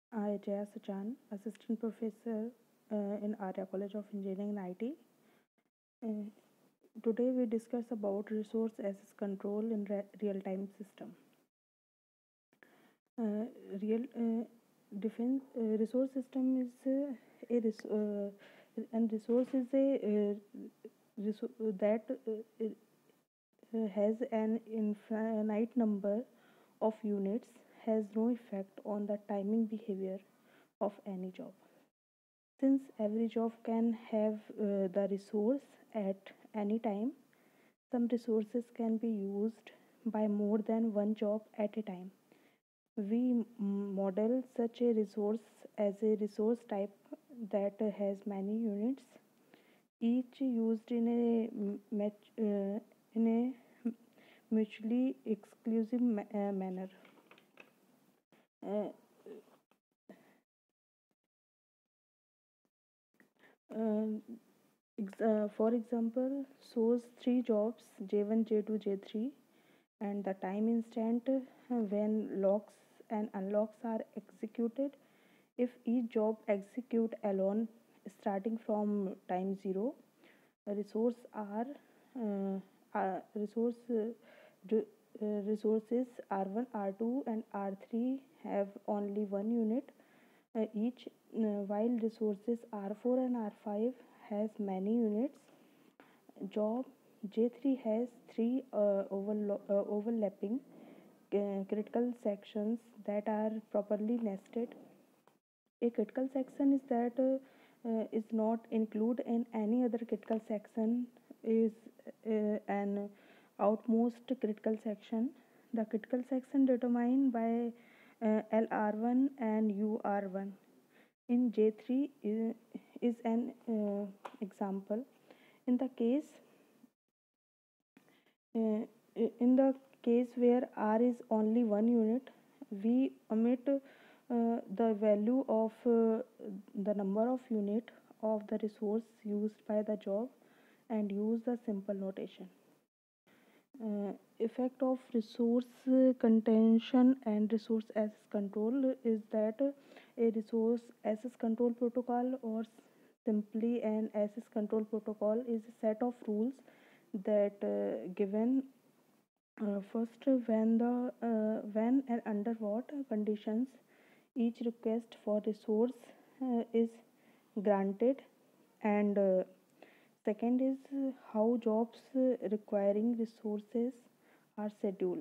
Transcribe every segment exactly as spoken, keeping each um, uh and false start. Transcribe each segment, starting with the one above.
I, Jaya Sachan, Assistant Professor uh, in Arya College of Engineering in I T. Uh, Today we discuss about resource access control in re- real-time system. Uh, real uh, defense uh, resource system is uh, a res- uh, and resource is a uh, resou- that uh, uh, has an infinite number of units, has no effect on the timing behavior of any job. Since every job can have uh, the resource at any time, some resources can be used by more than one job at a time. We m- model such a resource as a resource type that has many units, each used in a m- mat- uh, in a mutually exclusive ma- uh, manner. Uh, uh, ex- uh, for example, shows three jobs J one, J two, J three, and the time instant uh, when locks and unlocks are executed. If each job execute alone starting from time zero, resource are uh, uh, resource uh, re- uh, resources R one, R two, and R three have only one unit uh, each, uh, while resources R four and R five has many units. Job J three has three uh, overlo- uh, overlapping uh, critical sections that are properly nested. A critical section is that uh, uh, is not included in any other critical section is uh, an outmost critical section. The critical section determined by uh, L R one and U R one in J three is, is an uh, example. In the case uh, in the case where R is only one unit, we omit uh, the value of uh, the number of unit of the resource used by the job and use the simple notation. Uh, effect of resource uh, contention and resource access control is that uh, a resource access control protocol, or simply an access control protocol, is a set of rules that uh, given uh, first, when the uh, when and under what conditions each request for resource uh, is granted, and uh, second is uh, how jobs uh, requiring resources are scheduled.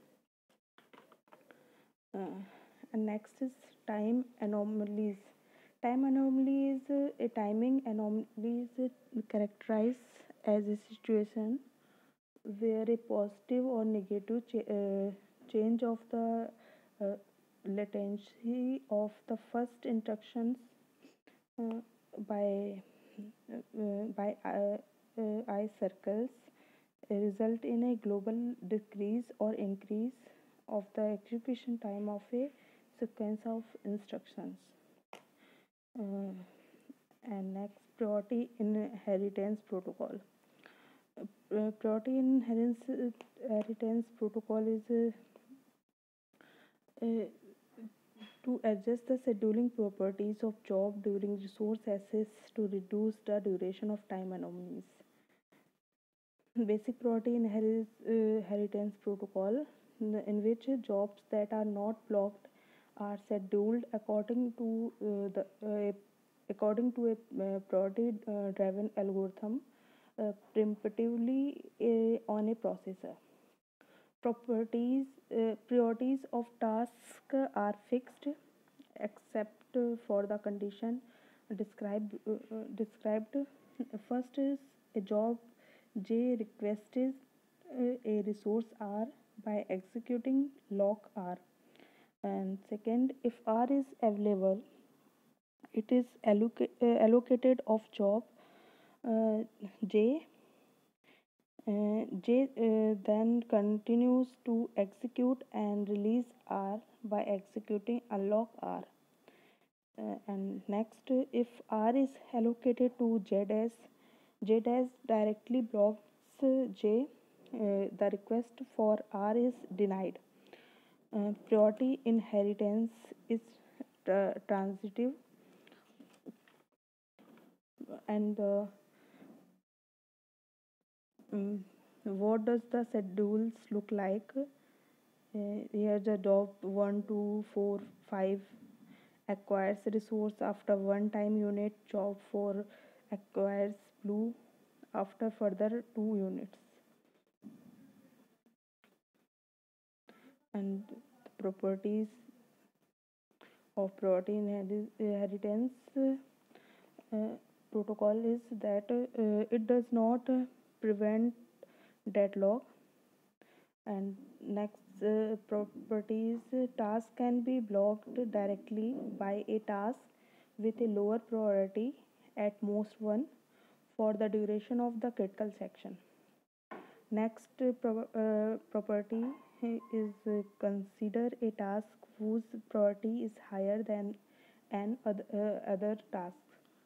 Uh, and next is time anomalies. Time anomaly is uh, a timing anomaly is uh, characterized as a situation where a positive or negative ch- uh, change of the uh, latency of the first instructions uh, by uh, by uh, uh, I circles result in a global decrease or increase of the execution time of a sequence of instructions. Uh, and next, priority inheritance protocol. Uh, priority inheritance, inheritance protocol is uh, uh, to adjust the scheduling properties of job during resource access to reduce the duration of time anomalies. Basic priority inherit, uh, inheritance protocol, n- in which jobs that are not blocked are scheduled according to uh, the uh, according to a uh, priority uh, driven algorithm uh, primitively uh, on a processor. Properties uh, priorities of task are fixed except for the condition described uh, uh, described. First is a job J requests uh, a resource R by executing lock R, and second, if R is available, it is alloc- uh, allocated of job uh, J. Uh, J uh, then continues to execute and release R by executing unlock R. Uh, and next, if R is allocated to Z dash, Z dash directly blocks uh, J. Uh, the request for R is denied. Uh, priority inheritance is tra- transitive. And uh, mm, what does the schedules look like? Uh, here the job one, two, four, five acquires resource after one time unit. Job four acquires blue after further two units. And the properties of priority inheri- inheritance uh, protocol is that uh, it does not uh, prevent deadlock. And next uh, properties, uh, task can be blocked directly by a task with a lower priority, at most one, for the duration of the critical section. Next uh, pro- uh, property uh, is uh, consider a task whose priority is higher than an other, uh, other task.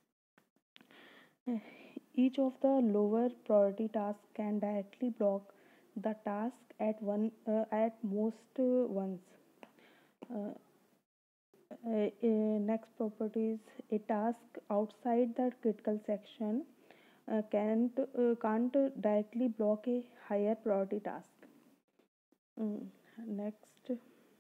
Uh, Each of the lower priority tasks can directly block the task at one uh, at most uh, once. Uh, uh, uh, Next property is a task outside the critical section uh, can't uh, can't directly block a higher priority task. Mm, Next,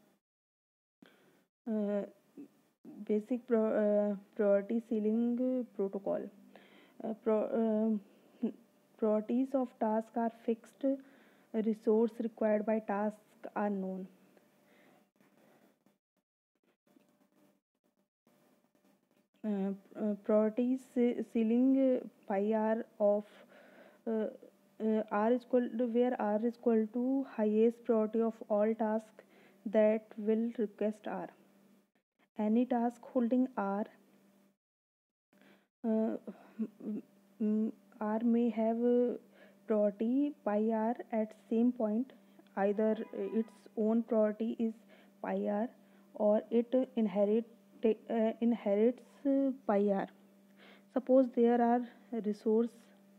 uh, basic pro- uh, priority ceiling uh, protocol. Uh, pro- um, Priorities of tasks are fixed. Resource required by task are known. Uh, uh, Priorities ce- ceiling uh, pi r of uh, uh, r is equal to where r is equal to highest priority of all tasks that will request r. Any task holding r uh, mm, r may have uh, priority pi r at same point. Either uh, its own priority is pi r, or it inherit uh, inherits uh, pi r. Suppose there are resource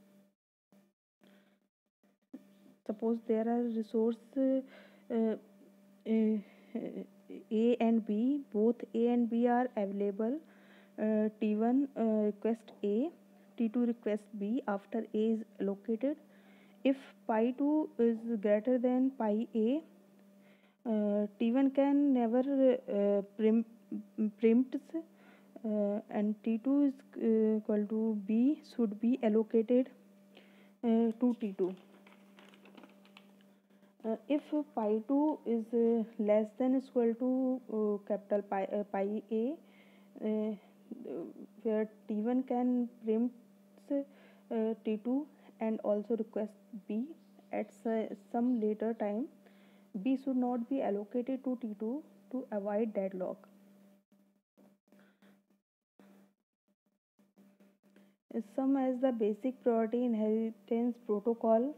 suppose there are resource uh, uh, uh, a and b. Both a and b are available. uh, T one uh, request a, T two request b after a is allocated. If pi two is greater than pi a, uh, T one can never uh, prim- preempts, uh, and T two is uh, equal to b should be allocated uh, to T two. Uh, if pi two is uh, less than is equal to uh, capital pi, uh, pi a, uh, where T one can preempt uh, T two and also request B at s- some later time. B should not be allocated to T two to avoid deadlock. Some as the basic priority inheritance protocol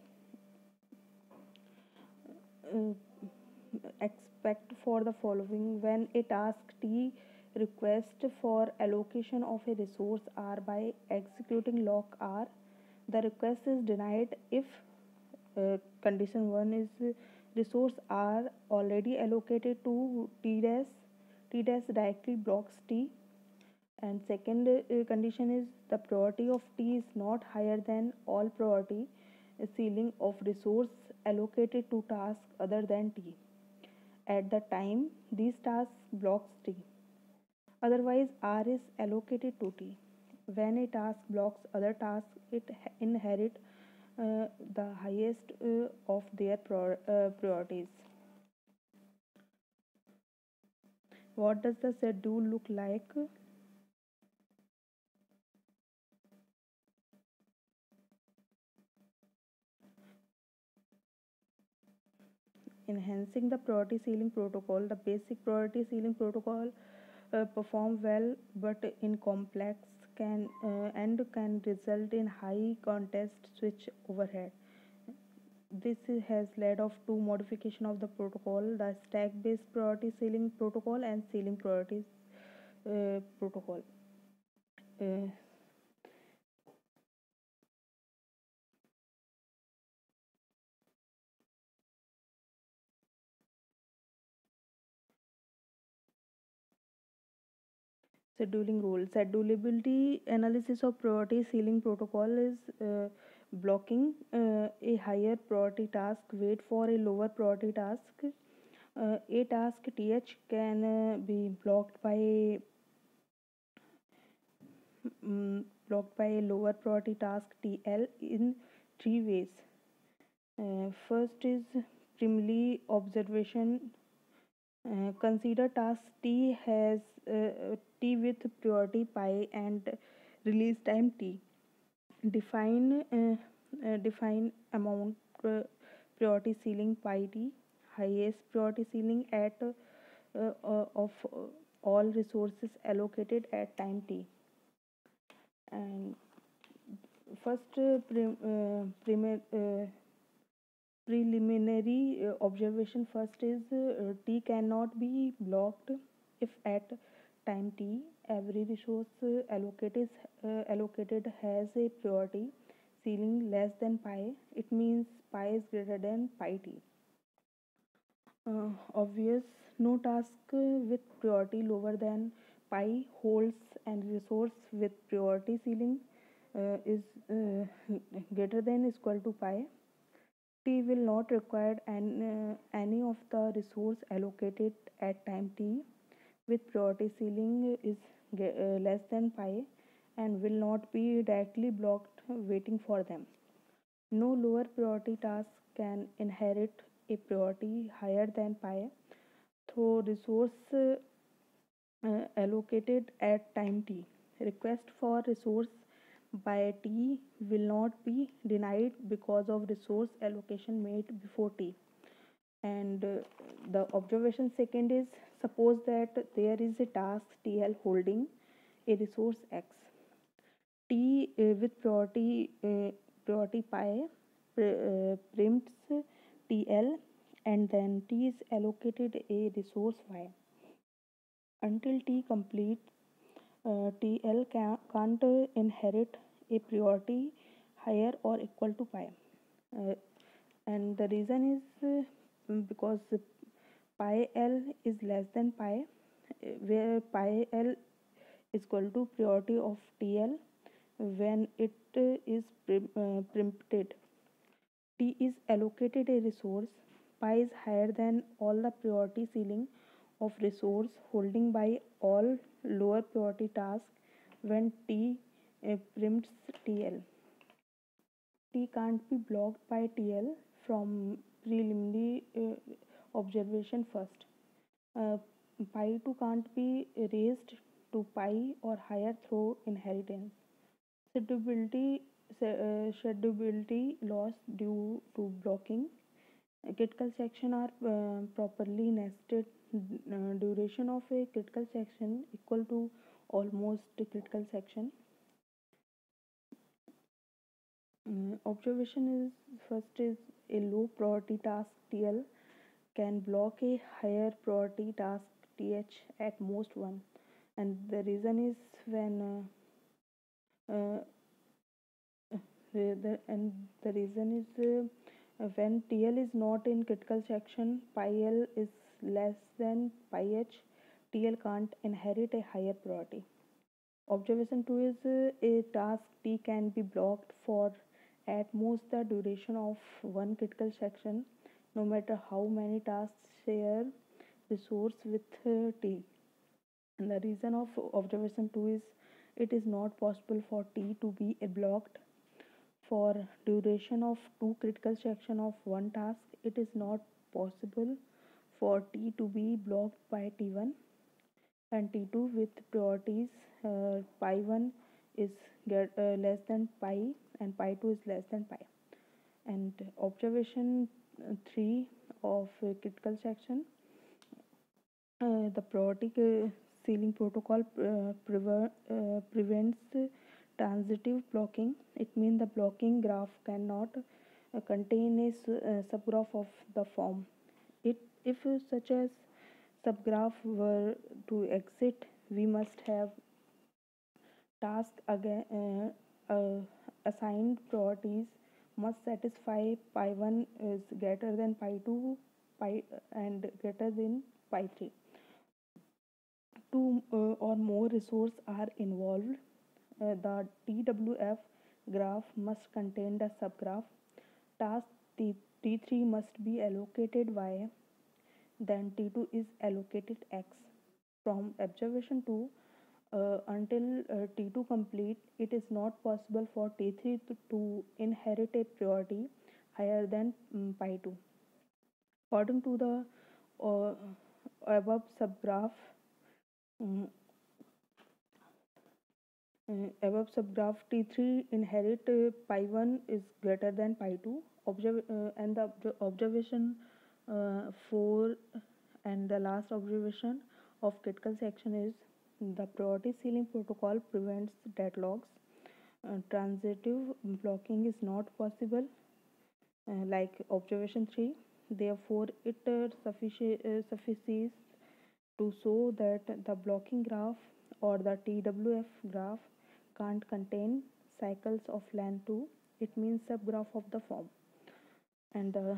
uh, expect for the following: when a task T request for allocation of a resource R by executing lock R, the request is denied if uh, condition one is uh, resource R already allocated to T dash, T dash directly blocks T. And second uh, condition is the priority of T is not higher than all priority uh, ceiling of resource allocated to task other than T at the time these tasks blocks T. Otherwise, R is allocated to T. When a task blocks other tasks, it inherits uh, the highest uh, of their prior, uh, priorities. What does the schedule look like? Enhancing the priority ceiling protocol. The basic priority ceiling protocol uh, perform well, but in complex can uh, and can result in high contest switch overhead. This has led of to modification of the protocol: the stack based priority ceiling protocol and ceiling priorities uh, protocol. Uh, Scheduling rule. Schedulability analysis of priority ceiling protocol is uh, blocking uh, a higher priority task, wait for a lower priority task. Uh, a task th can uh, be blocked by um, blocked by a lower priority task tl in three ways. Uh, first is primarily observation. Uh, consider task T has uh, T with priority pi and release time T. Define uh, uh, define amount uh, priority ceiling pi T, highest priority ceiling at uh, uh, of uh, all resources allocated at time T. And first uh, prim, uh, primer, uh, preliminary uh, observation first is uh, T cannot be blocked if at time T every resource uh, allocated uh, allocated has a priority ceiling less than pi. It means pi is greater than pi T. Uh, obvious, no task uh, with priority lower than pi holds and resource with priority ceiling uh, is uh, greater than is equal to pi. T will not require an, uh, any of the resource allocated at time T with priority ceiling is uh, less than pi and will not be directly blocked waiting for them. No lower priority task can inherit a priority higher than pi through resource uh, uh, allocated at time T. Request for resource by T will not be denied because of resource allocation made before T. And uh, the observation second is, suppose that there is a task T L holding a resource X. T uh, with priority uh, priority pi pre- uh, preempts T L and then T is allocated a resource Y. Until T completes, uh, T L can, can't uh, inherit a priority higher or equal to pi. Uh, and the reason is uh, because pi L is less than pi, uh, where pi L is equal to priority of T L when it uh, is pre- uh, preempted. T is allocated a resource. Pi is higher than all the priority ceiling of resource holding by all lower priority tasks when T uh, preempts T L. T can't be blocked by T L from preliminary uh, observation first. Uh, pi two can't be raised to pi or higher through inheritance. Schedulability, uh, schedulability loss due to blocking. A critical section are uh, properly nested. Uh, duration of a critical section equal to almost a critical section. Uh, observation is first is a low priority task T L can block a higher priority task T H at most one, and the reason is when uh, uh, uh, the, and the reason is uh, when T L is not in critical section, pi L is less than pi H, T L can't inherit a higher priority. Observation two is uh, a task T can be blocked for at most the duration of one critical section, no matter how many tasks share resource with uh, T. And the reason of observation two is it is not possible for T to be blocked for duration of two critical section of one task. It is not possible for T to be blocked by T one and T two with priorities uh, pi one is get, uh, less than pi and pi two is less than pi. And observation uh, three of uh, critical section, uh, the priority uh, ceiling protocol uh, prever- uh, prevents uh, transitive blocking. It means the blocking graph cannot uh, contain a uh, subgraph of the form. It if uh, such as subgraph were to exist, we must have task again uh, uh, assigned priorities must satisfy pi one is greater than pi two pi and greater than pi three. two uh, or more resources are involved, uh, the T W F graph must contain the subgraph. Task T- T3 must be allocated Y, then T two is allocated X. From observation two uh, until uh, T two complete, it is not possible for T three to, to inherit a priority higher than um, pi two. According to the uh, above subgraph, um, uh, above subgraph T three inherit uh, pi one is greater than pi two. Observe, uh, and the obj- observation uh, four and the last observation of critical section is the priority ceiling protocol prevents deadlocks. Uh, transitive blocking is not possible, uh, like observation three. Therefore, it uh, suffici- uh, suffices to show that the blocking graph or the T W F graph can't contain cycles of length two. It means subgraph of the form. And the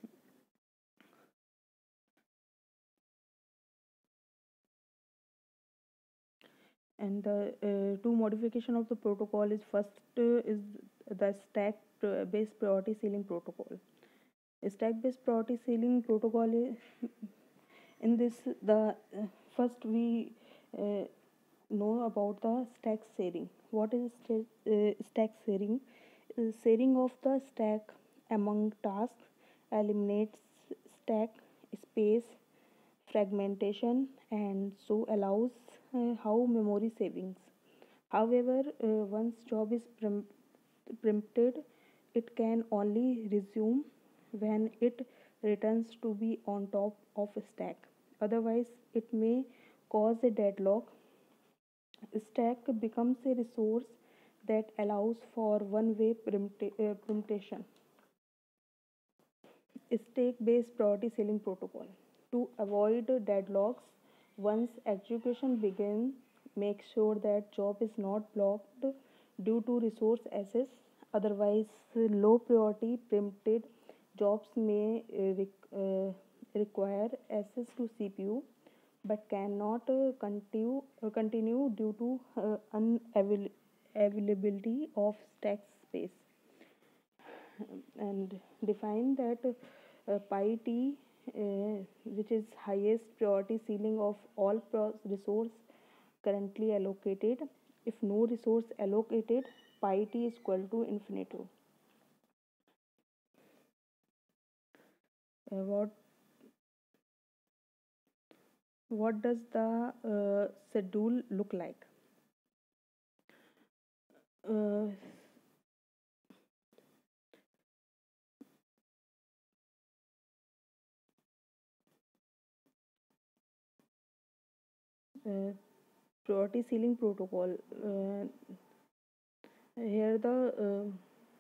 and the uh, two modification of the protocol is first uh, is the stack uh, based priority ceiling protocol. Stack based priority ceiling protocol is, in this the uh, first we uh, know about the stack sharing. What is sta- uh, stack sharing? Uh, sharing of the stack among tasks eliminates stack space fragmentation and so allows uh, how memory savings. However, uh, once job is prem- preempted, it can only resume when it returns to be on top of a stack. Otherwise, it may cause a deadlock. Stack becomes a resource that allows for one-way preemptation. Stack based priority ceiling protocol. To avoid deadlocks, once execution begins, make sure that job is not blocked due to resource access. Otherwise, low priority preempted jobs may uh, req- uh, require access to C P U but cannot uh, continue, uh, continue due to uh, unavailability of stack space. And define that uh, pi t, uh, which is highest priority ceiling of all pro- resource currently allocated. If no resource allocated, pi t is equal to infinity. Uh, what what does the uh, schedule look like? Uh, uh, Priority ceiling protocol. Uh, here the uh,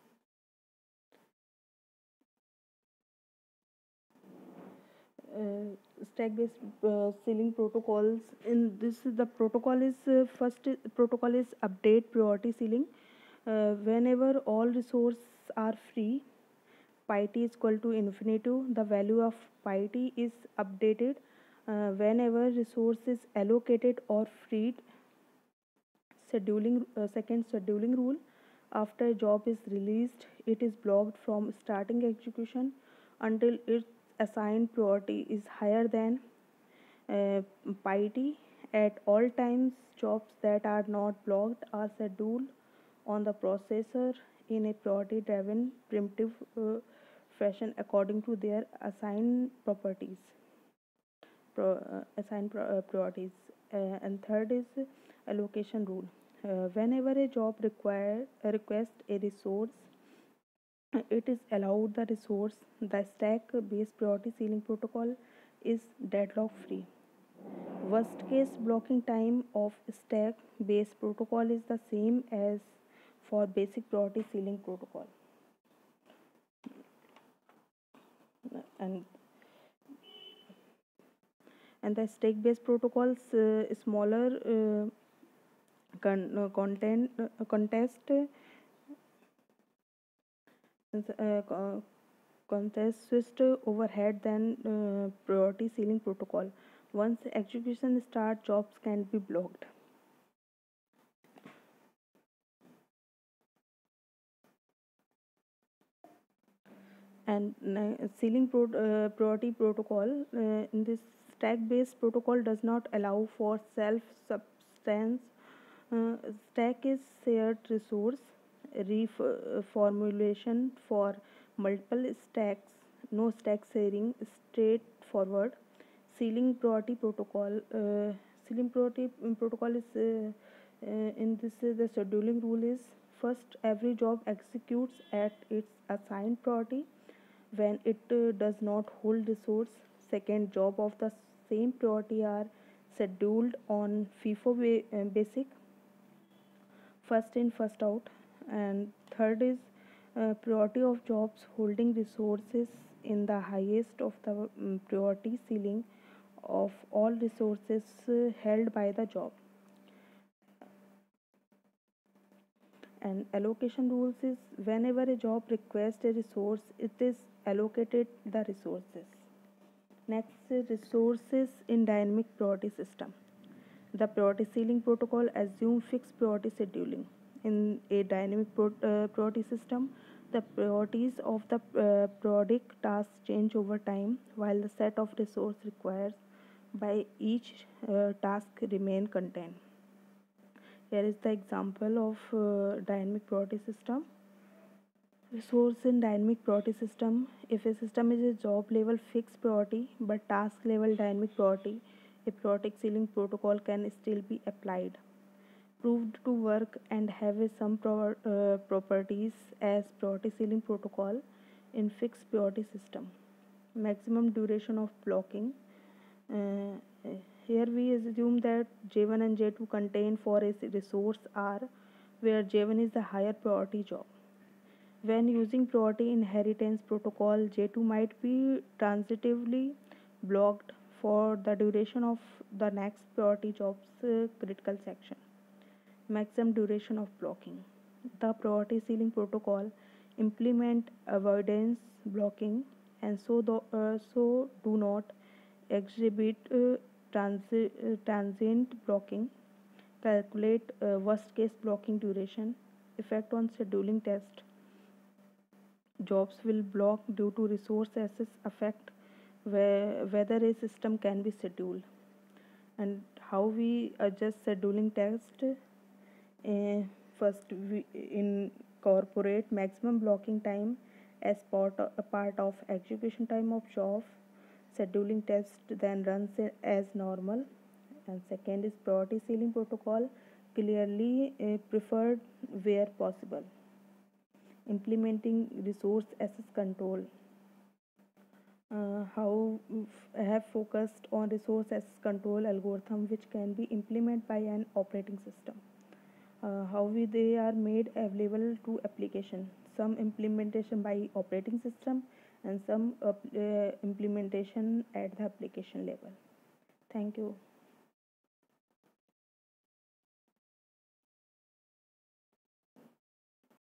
uh, stack based uh, ceiling protocols. In this, the protocol is uh, first i- protocol is update priority ceiling. Uh, whenever all resources are free, pi t is equal to infinity. The value of pi t is updated uh, whenever resource is allocated or freed. Scheduling uh, second scheduling rule: after a job is released, it is blocked from starting execution until its assigned priority is higher than uh, pi t. At all times, jobs that are not blocked are scheduled on the processor in a priority driven primitive uh, fashion according to their assigned properties pro, uh, assign pro, uh, priorities. Uh, and third is allocation rule. Uh, whenever a job require uh, request a resource, uh, it is allowed the resource. The stack based priority ceiling protocol is deadlock free. Worst case blocking time of stack based protocol is the same as for basic priority ceiling protocol. And and the stack based protocols uh, smaller uh, con- uh, content uh, contest uh, co- contest switched overhead than uh, priority ceiling protocol. Once execution starts, jobs can be blocked. And ni- ceiling pro- uh, priority protocol, uh, in this stack based protocol does not allow for self substance. Uh, stack is shared resource reformulation for multiple stacks, no stack sharing, straightforward. Ceiling priority protocol, uh, ceiling priority um, protocol is uh, uh, in this uh, the scheduling rule is: first, every job executes at its assigned priority when it uh, does not hold resource. Second, job of the same priority are scheduled on FIFO ba- uh, basic, first in first out. And third is uh, priority of jobs holding resources in the highest of the um, priority ceiling of all resources uh, held by the job. And allocation rules is: whenever a job requests a resource, it is allocated the resources. Next, resources in dynamic priority system. The priority ceiling protocol assumes fixed priority scheduling. In a dynamic pro- uh, priority system, the priorities of the uh, periodic tasks change over time, while the set of resources required by each uh, task remain contained. Here is the example of uh, dynamic priority system. Resource in dynamic priority system: if a system is a job level fixed priority but task level dynamic priority, a periodic ceiling protocol can still be applied. Proved to work and have a some pro- uh, properties as priority ceiling protocol in fixed priority system. Maximum duration of blocking. Uh, Here we assume that J one and J two contain for a resource R, where J one is the higher priority job. When using priority inheritance protocol, J two might be transitively blocked for the duration of the next priority job's uh, critical section. Maximum duration of blocking. The priority ceiling protocol implement avoidance blocking and so, do, uh, so do not exhibit uh, transi- uh, transient blocking. Calculate uh, worst case blocking duration. Effect on scheduling test: jobs will block due to resource access affect where, whether a system can be scheduled. And how we adjust scheduling test: uh, first we incorporate maximum blocking time as part of, a part of execution time of job. Scheduling test then runs as normal. And second is priority ceiling protocol clearly uh, preferred where possible. Implementing resource access control: uh, how I have focused on resource access control algorithm which can be implemented by an operating system. Uh, how we, they are made available to application: some implementation by operating system and some uh, implementation at the application level. Thank you.